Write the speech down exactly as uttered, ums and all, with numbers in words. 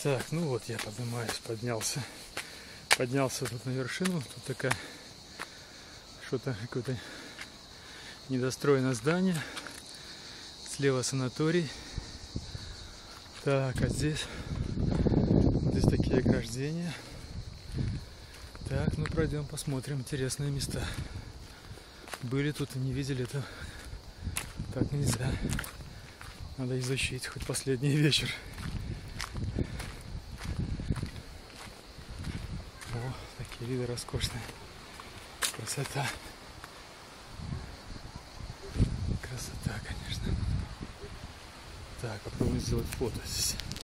Так, ну вот я поднимаюсь, поднялся. Поднялся тут на вершину. Тут такая что-то, какое-то недостроенное здание. Слева санаторий. Так, а здесь, здесь такие ограждения. Так, ну пройдем, посмотрим интересные места. Были тут и не видели, это так нельзя. Надо изучить хоть последний вечер. О, такие виды роскошные. Красота. Красота, конечно. Так, попробуем сделать фото здесь.